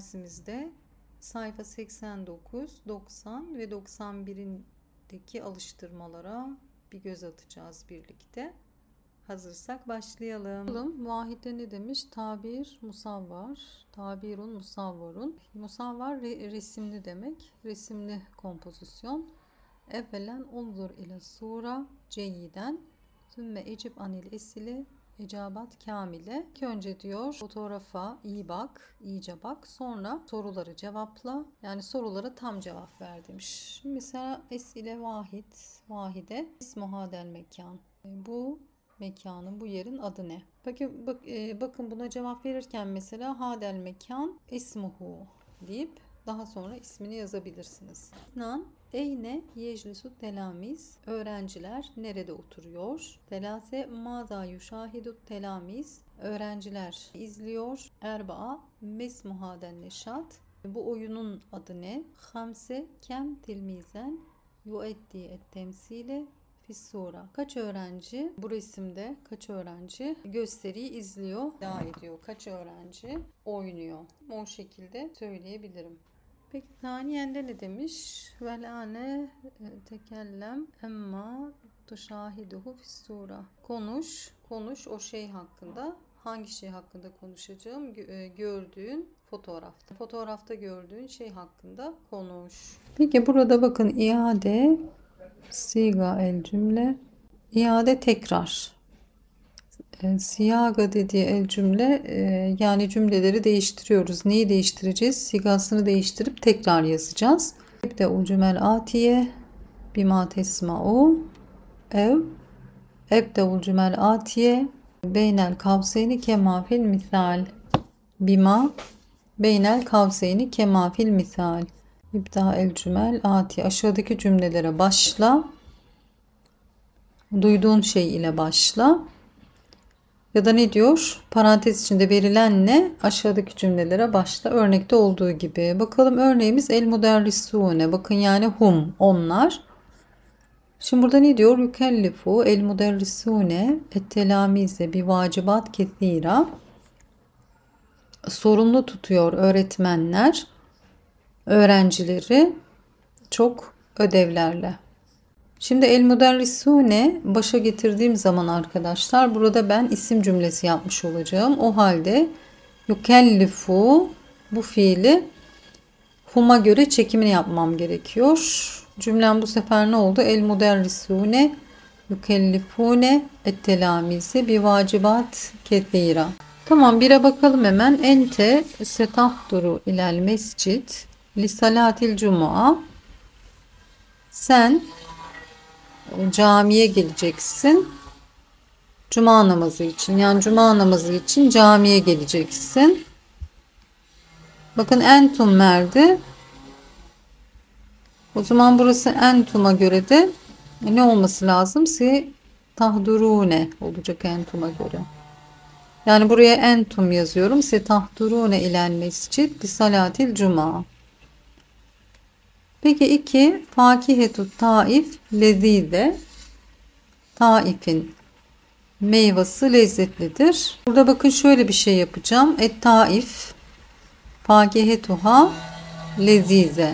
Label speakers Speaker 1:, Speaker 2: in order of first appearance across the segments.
Speaker 1: dersimizde sayfa 89, 90 ve 91'indeki alıştırmalara bir göz atacağız birlikte. Hazırsak başlayalım. Vahide ne demiş? Tabir musavvar. Tabirun musavvarun. Musavvar resimli demek. Resimli kompozisyon. Evvelen unzur ile sura ceyyiden. Sümme ecib anil esili. Ecabat kamile. İlk önce diyor fotoğrafa iyi bak, iyice bak. Sonra soruları cevapla. Yani sorulara tam cevap ver demiş. Şimdi mesela esile vahide. İsmuhadel mekan. Bu mekanın, bu yerin adı ne? Peki bakın buna cevap verirken mesela hadel mekan ismuhu deyip daha sonra ismini yazabilirsiniz. Eyne yeclisu telamiz. Öğrenciler nerede oturuyor? Telase maza yuşahidu telamiz. Öğrenciler izliyor. Erbaa mesmuhaden neşat. Bu oyunun adı ne? Hamse kem tilmizen yueddi et temsile fissura. Kaç öğrenci bu resimde gösteriyi izliyor, devam ediyor. Kaç öğrenci oynuyor? O şekilde söyleyebilirim. Peki taniyende ne demiş? Velane tekellem emma tuşahiduhu fissura. Konuş o şey hakkında. Hangi şey hakkında konuşacağım? Gördüğün fotoğrafta. Fotoğrafta gördüğün şey hakkında konuş. Peki burada bakın iade siga el cümle. İade tekrar. Siyaga dediği el cümle yani cümleleri değiştiriyoruz. Neyi değiştireceğiz? Sigasını değiştirip tekrar yazacağız. İbde u cümel atiye bima tesma'u ebde u cümel atiye beynel kavseyni kema fil misal bima beynel kavseyni kema fil misal. İbda el cümel atiye aşağıdaki cümlelere başla. Duyduğun şey ile başla. Ya da ne diyor? Parantez içinde verilen ne? Aşağıdaki cümlelere başla. Örnekte olduğu gibi. Bakalım örneğimiz el muderrisune. Bakın yani hum, onlar. Şimdi burada ne diyor? Yükellifu el muderrisune et telamize bi vacibat kethira. Sorumlu tutuyor öğretmenler öğrencileri çok ödevlerle. Şimdi el muderrisune başa getirdiğim zaman arkadaşlar burada ben isim cümlesi yapmış olacağım. O halde yukellifu bu fiili hum'a göre çekimini yapmam gerekiyor. Cümlem bu sefer ne oldu? El muderrisune yukellifune et telamize bi vacibat kethira. Tamam, bire bakalım hemen. Ente setahduru ilel mescid li salatil cuma. Sen camiye geleceksin. Cuma namazı için. Yani cuma namazı için camiye geleceksin. Bakın entum nerede? O zaman burası entum'a göre de ne olması lazım? Si tahdurune olacak entum'a göre. Yani buraya entum yazıyorum. Si tahdurune ilen mescid bi salatil cuma. Peki 2. Fakihetu taif lezide. Taif'in meyvesi lezzetlidir. Burada bakın şöyle bir şey yapacağım. Et taif fakihetuha lezize.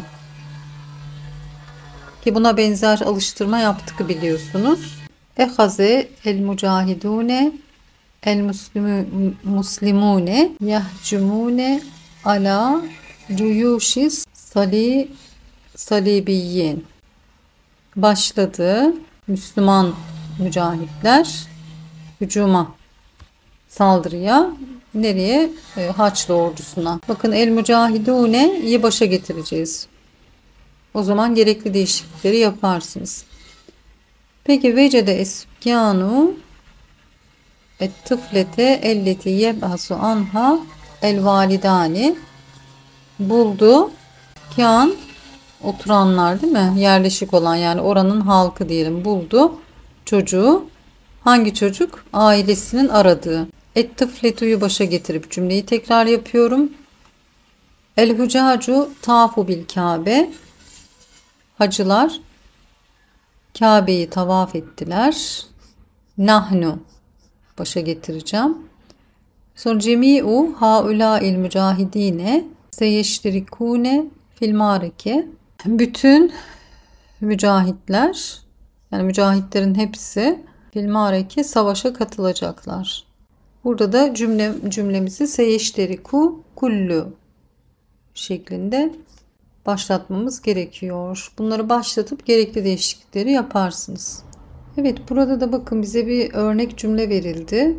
Speaker 1: Ki buna benzer alıştırma yaptık biliyorsunuz. Ehaze el mucahidune el muslimune yahcumune ala cuyuşis salibiyyin. Başladı. Müslüman mücahitler hücuma, saldırıya. Nereye? Haçlı ordusuna. Bakın el mücahidune'yi başa getireceğiz. O zaman gerekli değişiklikleri yaparsınız. Peki vecede es-sükkanu et-tıflete elleti yeb'asu anha el-validani. Buldu. Kân oturanlar değil mi? Yerleşik olan, yani oranın halkı diyelim, buldu çocuğu. Hangi çocuk? Ailesinin aradığı. Et-tıfletu'yu başa getirip cümleyi tekrar yapıyorum. El-hücacu tafu bil Kabe. Hacılar Kabe'yi tavaf ettiler. Nahnu başa getireceğim. Sonra cemi'u haulâ'il mücahidine seyeştirikune fil mareke. Bütün mücahitler, yani mücahitlerin hepsi fil mareke savaşa katılacaklar. Burada da cümlemizi seyeşteriku kullu şeklinde başlatmamız gerekiyor. Bunları başlatıp gerekli değişiklikleri yaparsınız. Evet, burada da bakın bize bir örnek cümle verildi.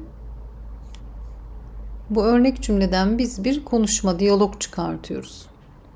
Speaker 1: Bu örnek cümleden biz bir konuşma, diyalog çıkartıyoruz.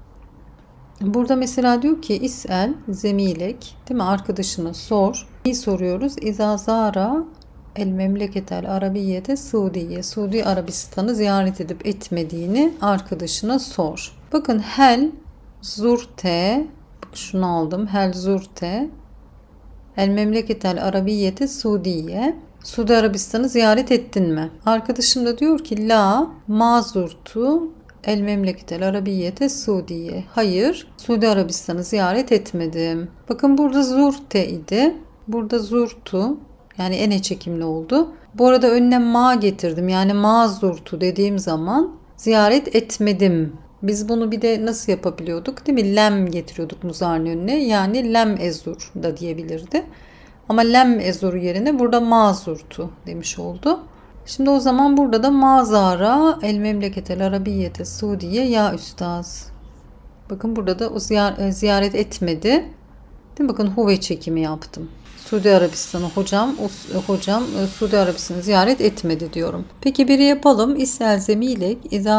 Speaker 1: Burada mesela diyor ki is'el zemilek, değil mi? Arkadaşına sor. Neyi soruyoruz? İza zara el memleketel arabiyete Suudiye. Suudi Arabistan'ı ziyaret edip etmediğini arkadaşına sor. Bakın hel zurte, bak şunu aldım. Hel zurte el memleketel arabiyete Suudiye. Suudi Arabistan'ı ziyaret ettin mi? Arkadaşım da diyor ki la mazurtu el memleketel arabiyete Suudiye. Hayır, Suudi Arabistan'ı ziyaret etmedim. Bakın burada zurte idi. Burada zurtu, yani ene çekimli oldu. Bu arada önüne ma getirdim. Yani mazurtu dediğim zaman ziyaret etmedim. Biz bunu bir de nasıl yapabiliyorduk, değil mi? Lem getiriyorduk muzarın önüne. Yani lem ezur da diyebilirdi. Ama lem ezur yerine burada mazurtu demiş oldu. Şimdi o zaman burada da mazara el memleketel arabiyete Suudiye ya üstaz. Bakın burada da o ziyaret etmedi. Değil mi? Bakın huve çekimi yaptım. Suudi Arabistan'ı hocam Suudi Arabistan'ı ziyaret etmedi diyorum. Peki biri yapalım. İsel zemilek iza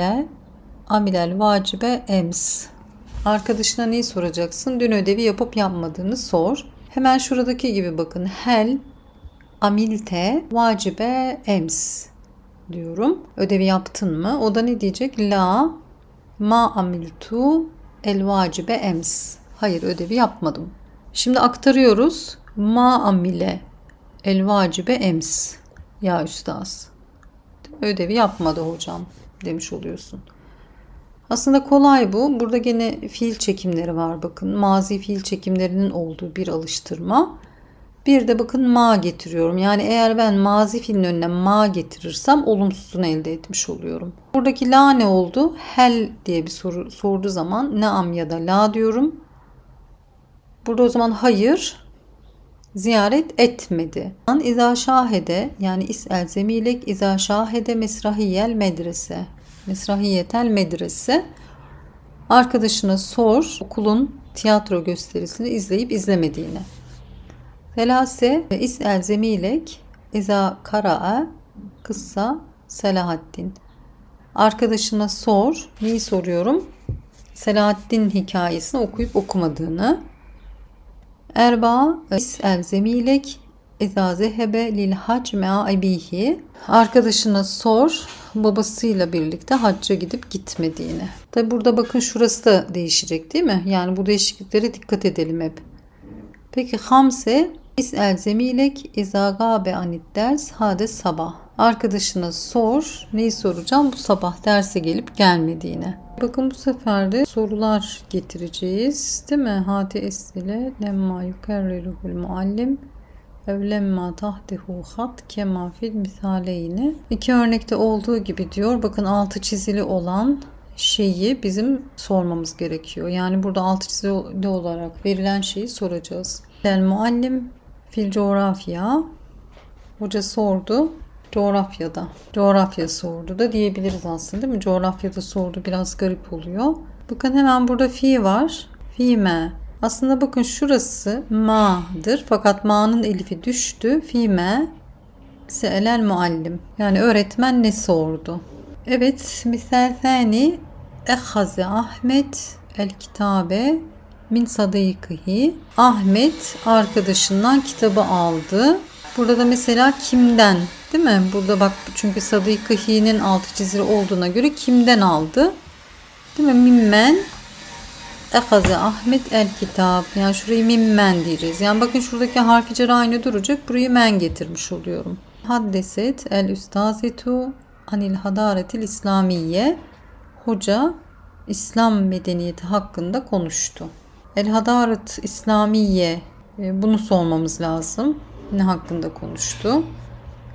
Speaker 1: amilel vacibe ems. Arkadaşına neyi soracaksın? Dün ödevi yapıp yapmadığını sor. Hemen şuradaki gibi bakın. Hel amilte vacibe ems diyorum. Ödevi yaptın mı? O da ne diyecek? La ma amiltu el vacibe ems. Hayır, ödevi yapmadım. Şimdi aktarıyoruz. Ma amile el vacibe ems. Ya üstaz. Ödevi yapmadı hocam demiş oluyorsun. Aslında kolay bu. Burada gene fiil çekimleri var bakın. Mazi fiil çekimlerinin olduğu bir alıştırma. Bir de bakın ma getiriyorum. Yani eğer ben mazi fiilin önüne ma getirirsem olumsuzunu elde etmiş oluyorum. Buradaki la ne oldu? Hel diye bir soru sorduğu zaman naam ya da la diyorum. Burada o zaman hayır ziyaret etmedi. İza şahede, yani is'el zemilek iza şahede mesrahiyel medrese. Mesrahiyetel medrese. Arkadaşına sor okulun tiyatro gösterisini izleyip izlemediğini. Felase is'el zemilek iza kara'a kıssa Selahaddin. Arkadaşına sor. Neyi soruyorum? Selahaddin hikayesini okuyup okumadığını. Erba is'el zemilek iza zehebe lil hac me'a ebihi. Arkadaşına sor babasıyla birlikte hacca gidip gitmediğini. Tabi burada bakın şurası da değişecek değil mi? Yani bu değişikliklere dikkat edelim hep. Peki hamse is'el zemilek iza gabe anid ders hade sabah. Arkadaşına sor. Neyi soracağım? Bu sabah derse gelip gelmediğini. Bakın bu sefer de sorular getireceğiz. Değil mi? Hati esile lemma yukerriruhul muallim evlemma tahtihu hat kema fil misaleyni. İki örnekte olduğu gibi diyor. Bakın altı çizili olan şeyi bizim sormamız gerekiyor. Yani burada altı çizili olarak verilen şeyi soracağız. El muallim fil coğrafya. Hoca sordu. Coğrafyada. Coğrafya sordu da diyebiliriz aslında değil mi? Coğrafyada sordu biraz garip oluyor. Bakın hemen burada fi var. Fime. Aslında bakın şurası ma'dır. Fakat ma'nın elifi düştü. Fime se'elel muallim. Yani öğretmen ne sordu? Evet. Misal thani ehaze Ahmet el kitabe min sadikihi. Ahmet arkadaşından kitabı aldı. Burada da mesela kimden, değil mi? Burada bak çünkü sadikihi'nin altı çizili olduğuna göre kimden aldı? Değil mi? Mimmen ehaze Ahmet el kitab. Yani şurayı mimmen diyeceğiz. Yani bakın şuradaki harfi cer aynı duracak. Burayı men getirmiş oluyorum. Haddeset el üstazitu anil hadaretil İslamiye. Hoca İslam medeniyeti hakkında konuştu. El hadaret İslamiye, bunu sormamız lazım. Ne hakkında konuştu?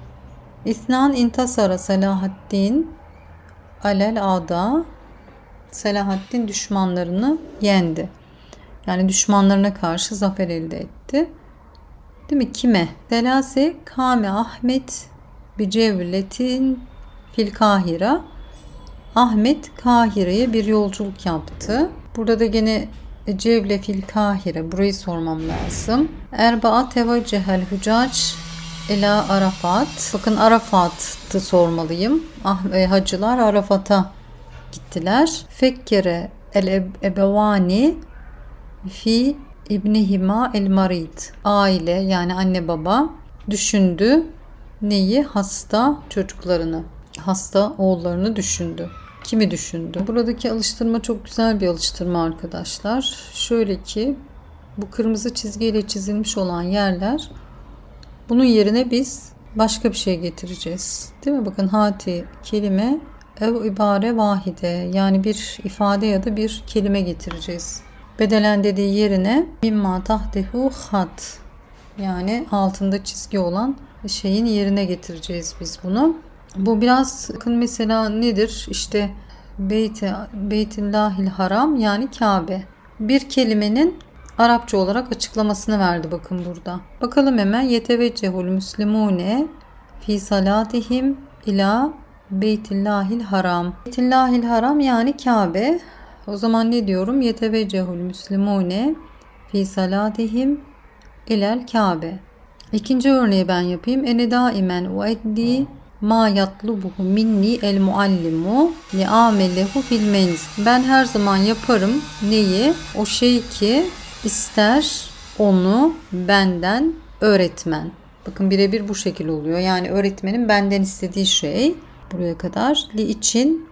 Speaker 1: İsnan intasara Selahaddin alel ada Selahaddin düşmanlarını yendi. Yani düşmanlarına karşı zafer elde etti. Değil mi? Kime? Selase Kame Ahmet bir cevletin fil Kahira. Ahmet Kahire'ye bir yolculuk yaptı. Burada da gene Cevle fil Kahire. Burayı sormam lazım. Erba'a tevaccehel hücac ila Arafat. Bakın Arafat'ı sormalıyım. Hacılar Arafat'a gittiler. Fekkere el ebevani fi İbnihima el marid. Aile yani anne baba düşündü. Neyi? Hasta çocuklarını. Hasta oğullarını düşündü. Kimi düşündü? Buradaki alıştırma çok güzel bir alıştırma arkadaşlar. Şöyle ki bu kırmızı çizgiyle çizilmiş olan yerler, bunun yerine biz başka bir şey getireceğiz. Değil mi? Bakın hati kelime ev ibare vahide, yani bir ifade ya da bir kelime getireceğiz. Bedelen dediği yerine mimma tahtehu hat, yani altında çizgi olan şeyin yerine getireceğiz biz bunu. Bu biraz bakın mesela nedir? İşte Beytillahil Haram yani Kabe. Bir kelimenin Arapça olarak açıklamasını verdi bakın burada. Bakalım hemen. Yeteveccehul müslimune fi salatihim ila Beytillahil Haram. Beytillahil Haram yani Kabe. O zaman ne diyorum? Yeteveccehul müslimune fi salatihim ilel Kabe. İkinci örneği ben yapayım. Ene daimen ueddi ma yatlubuhu minni el muallimu li amelehu fil menz. Ben her zaman yaparım neyi? O şey ki ister onu benden öğretmen. Bakın birebir bu şekil oluyor. Yani öğretmenin benden istediği şey buraya kadar li için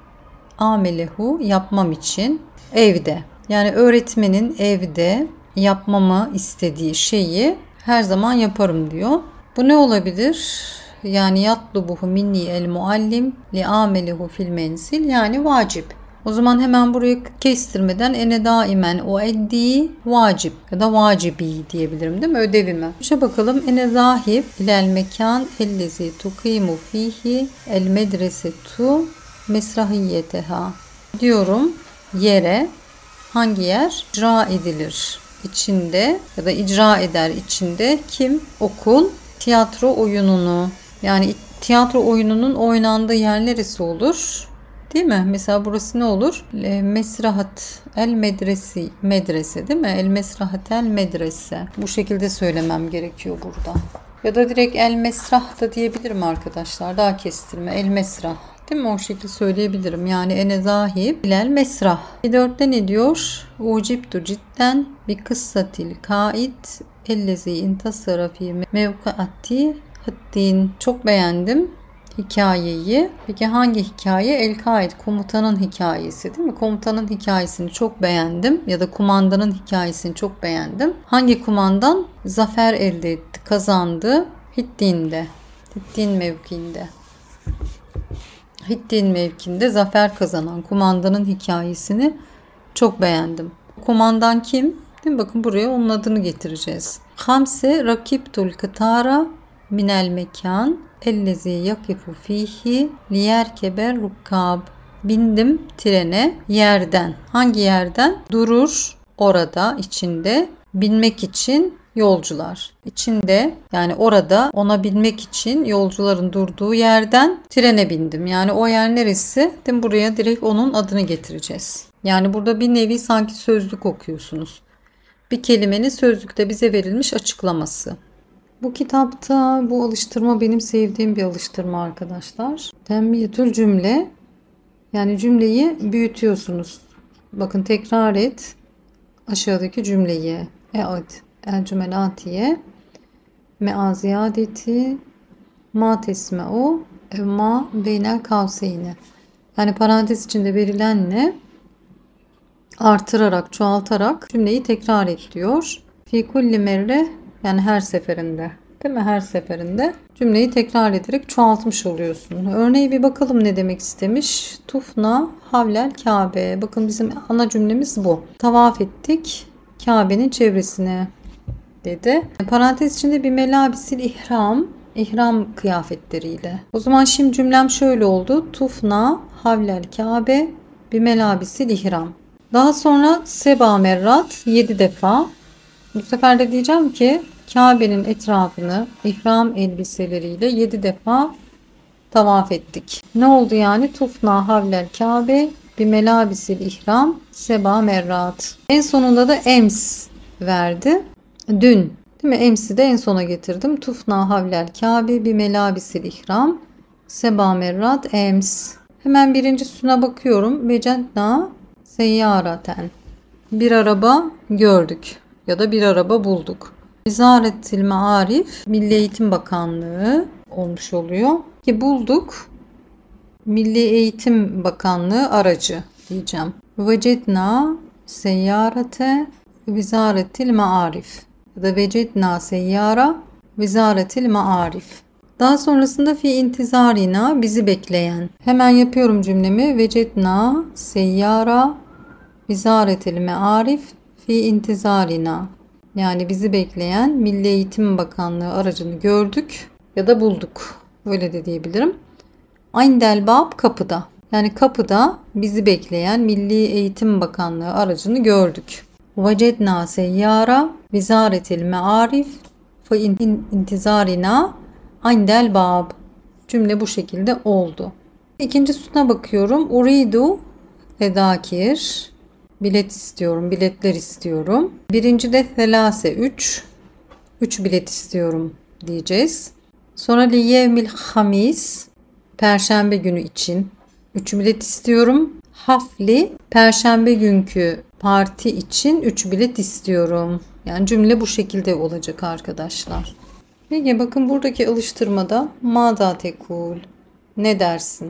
Speaker 1: amelehu yapmam için evde. Yani öğretmenin evde yapmamı istediği şeyi her zaman yaparım diyor. Bu ne olabilir? Yani yatlubuhu minni el muallim li amelihu fil mensil, yani vacip. O zaman hemen burayı kestirmeden ene daimen o eddi vacip ya da vacibi diyebilirim değil mi? Ödevime. Şuna bakalım. Ene zahib ilel mekan ellezi tukimu fihi el medresetu mesrahiyeteha. Diyorum yere, hangi yer? İcra edilir. İçinde ya da icra eder içinde kim? Okul tiyatro oyununu. Yani tiyatro oyununun oynandığı yer neresi olur? Değil mi? Mesela burası ne olur? Mesrahat el medresi, medrese değil mi? El mesrahat el medrese. Bu şekilde söylemem gerekiyor burada. Ya da direkt el mesrah da diyebilirim arkadaşlar. Daha kestirme. El mesrah. Değil mi? O şekilde söyleyebilirim. Yani ene zahib ilel mesrah. Bir dörtte ne diyor? Ucibtu cidden bi kıssatil kaid ellezi intasara fi mevkaati haddin. Çok beğendim hikayeyi. Peki hangi hikaye? El-Kaid, komutanın hikayesi değil mi? Komutanın hikayesini çok beğendim ya da kumandanın hikayesini çok beğendim. Hangi kumandan? Zafer elde etti, kazandı. Hittin'de. Hittin mevkiinde. Hittin mevkinde zafer kazanan kumandanın hikayesini çok beğendim. Kumandan kim? Değil mi? Bakın buraya onun adını getireceğiz. Hamse rakibtul kıtara minel mekan ellezi yakifu fihi liyerkeber rukkab. Bindim trene yerden. Hangi yerden? Durur orada içinde binmek için yolcular. İçinde yani orada ona binmek için yolcuların durduğu yerden trene bindim. Yani o yer neresi? Değil, buraya direkt onun adını getireceğiz. Yani burada bir nevi sanki sözlük okuyorsunuz. Bir kelimenin sözlükte bize verilmiş açıklaması. Bu kitapta bu alıştırma benim sevdiğim bir alıştırma arkadaşlar. Tembiyetül cümle, yani cümleyi büyütüyorsunuz. Bakın tekrar et aşağıdaki cümleyi. E'ad el cümelatiye me'a ziyadeti ma tesme'u ma beynel kavseyni. Yani parantez içinde verilenle artırarak, çoğaltarak cümleyi tekrar et diyor. Fi kulli merre, yani her seferinde. Değil mi? Her seferinde cümleyi tekrar ederek çoğaltmış oluyorsun. Örneği bir bakalım ne demek istemiş. Tufna havlel Kabe. Bakın bizim ana cümlemiz bu. Tavaf ettik Kabe'nin çevresine dedi. Parantez içinde bir melabisil ihram. İhram kıyafetleriyle. O zaman şimdi cümlem şöyle oldu. Tufna havlel Kabe bimelabisil ihram. Daha sonra seba merrat 7 defa. Bu sefer de diyeceğim ki Kabe'nin etrafını ihram elbiseleriyle 7 defa tavaf ettik. Ne oldu yani? Tufna havlel Kabe bimelabisil ihram seba merrat. En sonunda da ems verdi. Dün. Değil mi? Emsi de en sona getirdim. Tufna havlel Kabe bimelabisil ihram seba merrat ems. Hemen birincisine bakıyorum. Vecedna seyyaraten. Bir araba gördük ya da bir araba bulduk. Vizaretil Maarif Milli Eğitim Bakanlığı olmuş oluyor. Ki bulduk. Milli Eğitim Bakanlığı aracı diyeceğim. Vecedna seyyarete Vizaretil Maarif ya da Vecedna seyyara Vizaretil Maarif. Daha sonrasında fi intizarina bizi bekleyen. Hemen yapıyorum cümlemi. Vecedna seyyara Vizaretil Maarif fi intizarina. Yani bizi bekleyen Milli Eğitim Bakanlığı aracını gördük ya da bulduk. Öyle de diyebilirim. Ayndel bab kapıda. Yani kapıda bizi bekleyen Milli Eğitim Bakanlığı aracını gördük. Vecedna seyyara vizaretil me'arif fe intizarina ayndel bab. Cümle bu şekilde oldu. İkinci sütuna bakıyorum. Uridu fedakir. Bilet istiyorum. Biletler istiyorum. Birinci de thelase 3. 3 bilet istiyorum diyeceğiz. Sonra li yevmil hamis. Perşembe günü için 3 bilet istiyorum. Hafli perşembe günkü parti için 3 bilet istiyorum. Yani cümle bu şekilde olacak arkadaşlar. Peki bakın buradaki alıştırmada maza tekul. Ne dersin?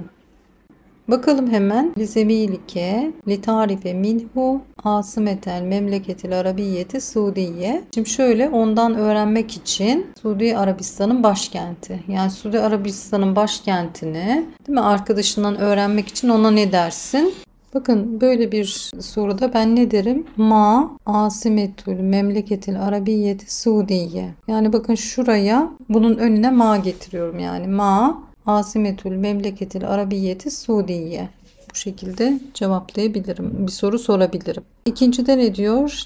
Speaker 1: Bakalım hemen. Lizemilike, litarife minhu, asimetel memleketil arabiyeti Suudiye. Şimdi şöyle ondan öğrenmek için Suudi Arabistan'ın başkenti. Yani Suudi Arabistan'ın başkentini değil mi, arkadaşından öğrenmek için ona ne dersin? Bakın böyle bir soruda ben ne derim? Ma asimetul memleketil arabiyeti Suudiye. Yani bakın şuraya bunun önüne ma getiriyorum. Yani ma Asimetül memleketil arabiyeti Suudiye. Bu şekilde cevaplayabilirim. Bir soru sorabilirim. İkincide ne diyor?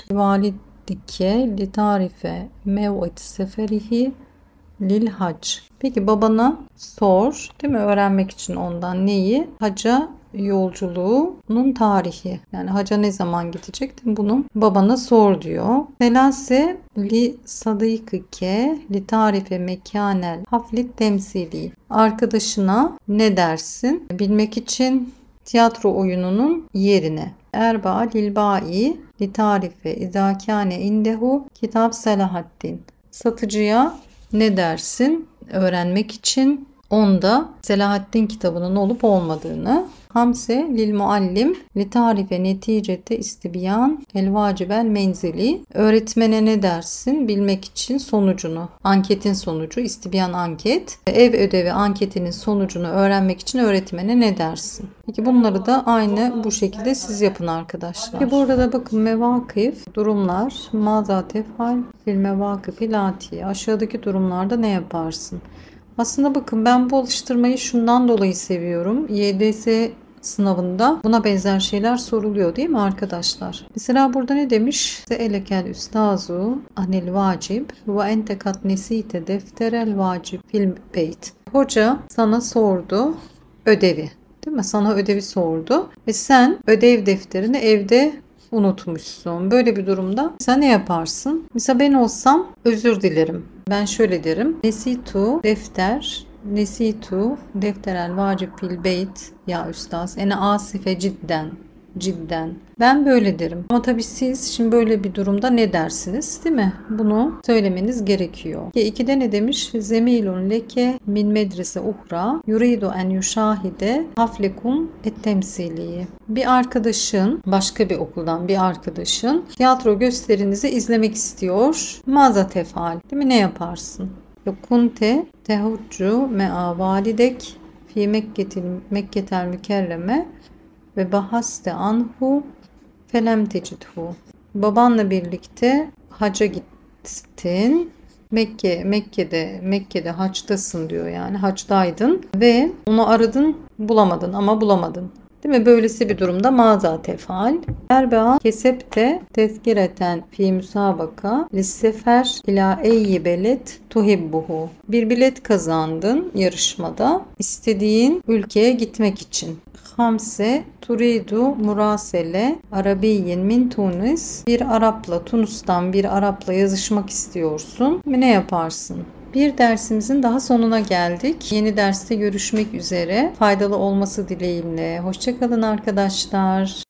Speaker 1: Validike li tarife mev'it seferihi lil hac. Peki babana sor, değil mi? Öğrenmek için ondan neyi? Haca yolculuğunun tarihi. Yani haca ne zaman gidecek? Bunu babana sor diyor. Selase li sadikike li tarife mekanel haflit temsili. Arkadaşına ne dersin? Bilmek için tiyatro oyununun yerine. Erba lilbai li tarife izâkâne indehu kitap Selahaddin. Satıcıya ne dersin? Öğrenmek için onda Selahaddin kitabının olup olmadığını. Hamse lil muallim li tarife neticete istibyan el vacibel menzili. Öğretmene ne dersin? Bilmek için sonucunu. Anketin sonucu, istibyan anket. Ev ödevi anketinin sonucunu öğrenmek için öğretmene ne dersin? Peki bunları da aynı bu şekilde siz yapın arkadaşlar. Peki burada da bakın mevakif, durumlar, maza tefal fil mevakifi lati. Aşağıdaki durumlarda ne yaparsın? Aslında bakın ben bu alıştırmayı şundan dolayı seviyorum. YDS sınavında buna benzer şeyler soruluyor değil mi arkadaşlar? Mesela burada ne demiş? Se'elekel üstazu anil vacib ve ente kat nesite defterel vacib fil beyt. Hoca sana sordu ödevi. Değil mi? Sana ödevi sordu ve sen ödev defterini evde unutmuşsun. Böyle bir durumda sen ne yaparsın? Mesela ben olsam özür dilerim. Ben şöyle derim. Nesitu defter, nesitu defterel vacib fil beyt ya üstaz. Ene asife cidden. Cidden. Ben böyle derim. Ama tabii siz şimdi böyle bir durumda ne dersiniz, değil mi? Bunu söylemeniz gerekiyor. 2'de ne demiş? Zemilun leke min medrese uhra yuridu en yuşahide haflekum et temsiliyi. Bir arkadaşın, başka bir okuldan bir arkadaşın tiyatro gösterinizi izlemek istiyor. Maza tefal. Değil mi? Ne yaparsın? Kunte tehuccu mea validek fi Mekketel mükerreme ve bahaste anhu felem tecidhu. Babanla birlikte hacca gittin. Mekke'de haçtasın diyor yani. Haçtaydın ve onu aradın, bulamadın ama bulamadın. Değil mi? Böylesi bir durumda maza tefal. Erbea kesepte tezkireten fi müsabaka lissefer ila eyyi belet tuhibbuhu. Bir bilet kazandın yarışmada istediğin ülkeye gitmek için. Hamse turidu murasele Arabiyyin min Tunis. Bir Arapla, Tunus'tan bir Arapla yazışmak istiyorsun. Ne yaparsın? Bir dersimizin daha sonuna geldik. Yeni derste görüşmek üzere. Faydalı olması dileğimle. Hoşça kalın arkadaşlar.